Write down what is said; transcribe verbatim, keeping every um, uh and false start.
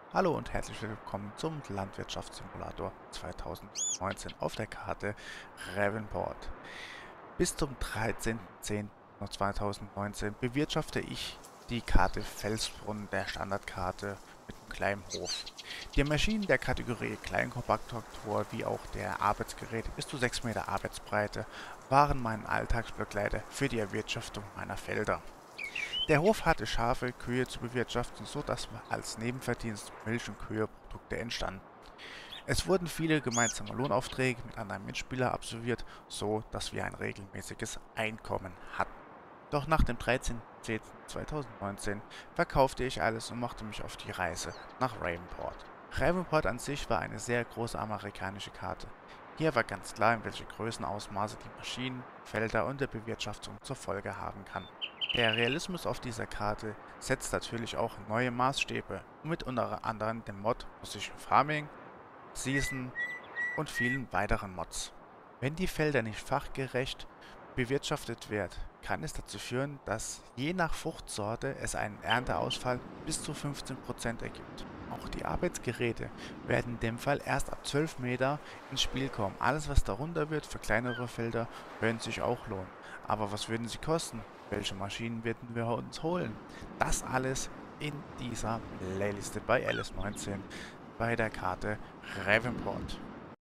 Hallo und herzlich willkommen zum Landwirtschaftssimulator zweitausendneunzehn auf der Karte Ravenport. Bis zum dreizehnten zehnten zweitausendneunzehn bewirtschafte ich die Karte Felsbrunnen der Standardkarte mit einem kleinen Hof. Die Maschinen der Kategorie Kleinkompaktoktor wie auch der Arbeitsgeräte bis zu sechs Meter Arbeitsbreite waren mein Alltagsbegleiter für die Erwirtschaftung meiner Felder. Der Hof hatte Schafe, Kühe zu bewirtschaften, so dass als Nebenverdienst Milch- und Kühe-Produkte entstanden. Es wurden viele gemeinsame Lohnaufträge mit anderen Mitspielern absolviert, so dass wir ein regelmäßiges Einkommen hatten. Doch nach dem dreizehnten zehnten zweitausendneunzehn verkaufte ich alles und machte mich auf die Reise nach Ravenport. Ravenport an sich war eine sehr große amerikanische Karte. Hier war ganz klar, in welche Größenausmaße die Maschinen, Felder und der Bewirtschaftung zur Folge haben kann. Der Realismus auf dieser Karte setzt natürlich auch neue Maßstäbe, mit unter anderem dem Mod Precision Farming, Season und vielen weiteren Mods. Wenn die Felder nicht fachgerecht bewirtschaftet wird, kann es dazu führen, dass je nach Fruchtsorte es einen Ernteausfall bis zu fünfzehn Prozent ergibt. Auch die Arbeitsgeräte werden in dem Fall erst ab zwölf Meter ins Spiel kommen. Alles, was darunter wird für kleinere Felder, würden sich auch lohnen. Aber was würden sie kosten? Welche Maschinen werden wir uns holen? Das alles in dieser Playliste bei L S neunzehn bei der Karte Ravenport.